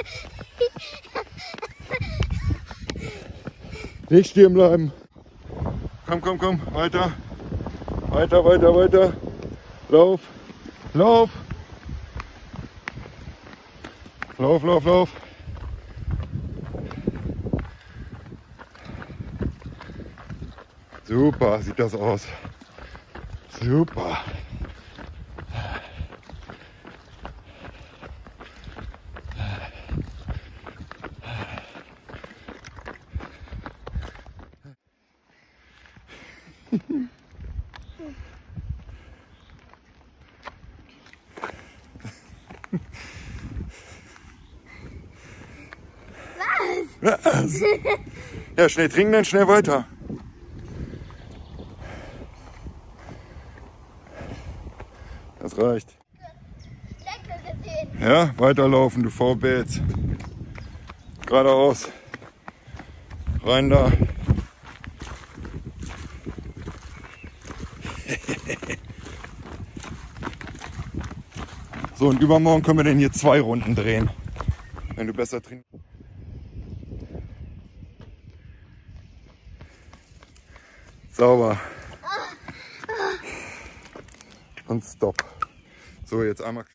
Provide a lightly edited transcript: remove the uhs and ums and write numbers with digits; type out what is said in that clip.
Nicht stehen bleiben. Komm, komm, komm. Weiter. Weiter, weiter, weiter. Lauf. Lauf. Lauf, lauf, lauf. Super sieht das aus. Super. Was? Ja, schnell trinken, dann schnell weiter. Das reicht. Ja, weiterlaufen, du Faulpelz. Geradeaus. Rein da. So, und übermorgen können wir denn hier 2 Runden drehen. Wenn du besser trinkst. Sauber. Und stopp. So, jetzt einmal.